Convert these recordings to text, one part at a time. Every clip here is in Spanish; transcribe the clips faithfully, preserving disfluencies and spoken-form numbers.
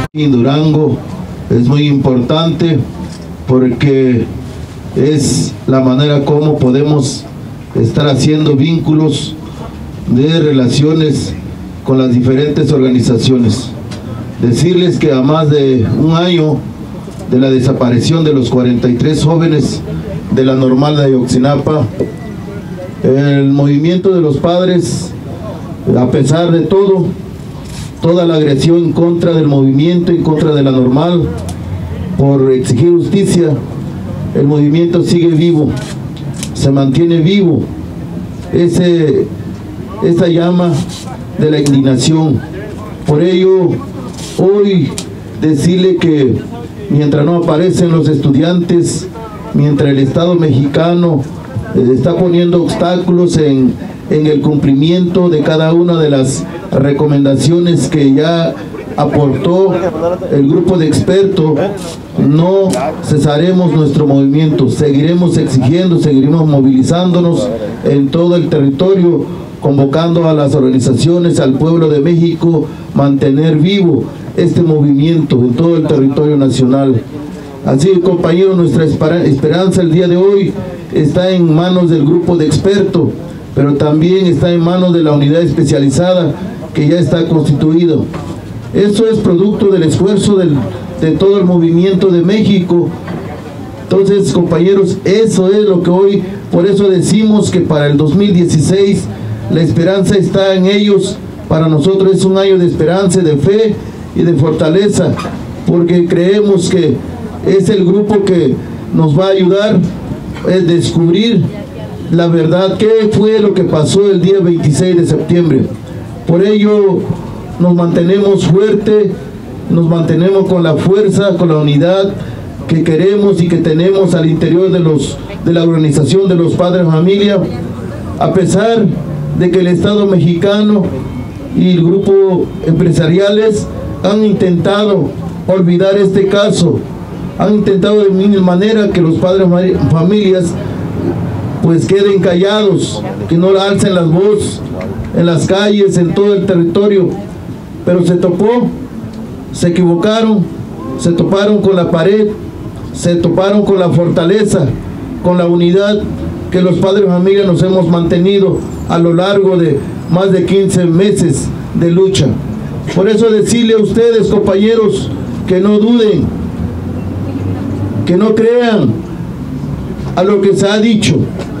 En Durango es muy importante porque es la manera como podemos estar haciendo vínculos de relaciones con las diferentes organizaciones. Decirles que a más de un año de la desaparición de los cuarenta y tres jóvenes de la Normal de Ayotzinapa, el movimiento de los padres, a pesar de todo, toda la agresión en contra del movimiento, en contra de la Normal, por exigir justicia, el movimiento sigue vivo, se mantiene vivo ese, esa llama de la indignación. Por ello, hoy decirle que mientras no aparecen los estudiantes, mientras el Estado mexicano eh, está poniendo obstáculos en, en el cumplimiento de cada una de las recomendaciones que ya aportó el grupo de expertos, no cesaremos nuestro movimiento, seguiremos exigiendo, seguiremos movilizándonos en todo el territorio, convocando a las organizaciones, al pueblo de México, mantener vivo este movimiento en todo el territorio nacional. Así, compañeros, nuestra esperanza el día de hoy está en manos del grupo de expertos, pero también está en manos de la unidad especializada que ya está constituido. Eso es producto del esfuerzo del, de todo el movimiento de México. Entonces, compañeros, eso es lo que hoy, por eso decimos que para el dos mil dieciséis la esperanza está en ellos. Para nosotros es un año de esperanza, de fe y de fortaleza, porque creemos que es el grupo que nos va a ayudar a descubrir la verdad, qué fue lo que pasó el día veintiséis de septiembre. Por ello nos mantenemos fuertes, nos mantenemos con la fuerza, con la unidad que queremos y que tenemos al interior de, los, de la organización de los padres de familia, a pesar de que el Estado mexicano y el grupo empresariales han intentado olvidar este caso, han intentado de mil manera que los padres de familias pues queden callados, que no alcen las voces en las calles, en todo el territorio, pero se topó, se equivocaron, se toparon con la pared, se toparon con la fortaleza, con la unidad que los padres de familia nos hemos mantenido a lo largo de más de quince meses de lucha. Por eso decirle a ustedes, compañeros, que no duden, que no crean a lo que se ha dicho,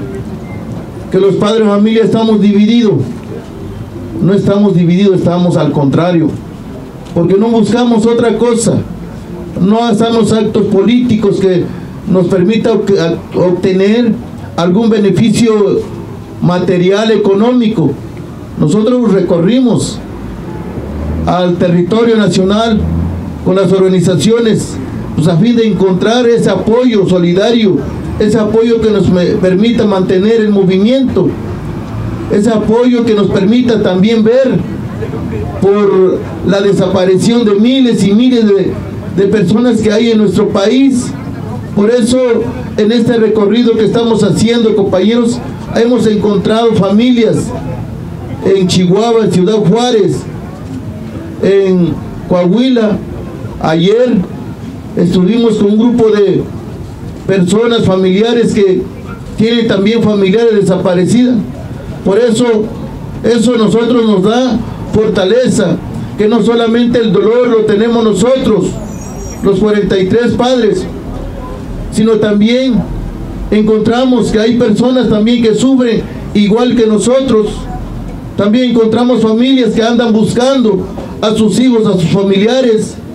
que los padres de familia estamos divididos. No estamos divididos, estamos al contrario, porque no buscamos otra cosa, no hacemos actos políticos que nos permita obtener algún beneficio material, económico. Nosotros recorrimos al territorio nacional con las organizaciones, pues a fin de encontrar ese apoyo solidario, ese apoyo que nos permita mantener el movimiento, ese apoyo que nos permita también ver por la desaparición de miles y miles de, de personas que hay en nuestro país. Por eso, en este recorrido que estamos haciendo, compañeros, hemos encontrado familias en Chihuahua, en Ciudad Juárez, en Coahuila. Ayer estuvimos con un grupo de personas, familiares que tienen también familiares desaparecidas. Por eso, eso a nosotros nos da fortaleza, que no solamente el dolor lo tenemos nosotros, los cuarenta y tres padres, sino también encontramos que hay personas también que sufren igual que nosotros. También encontramos familias que andan buscando a sus hijos, a sus familiares,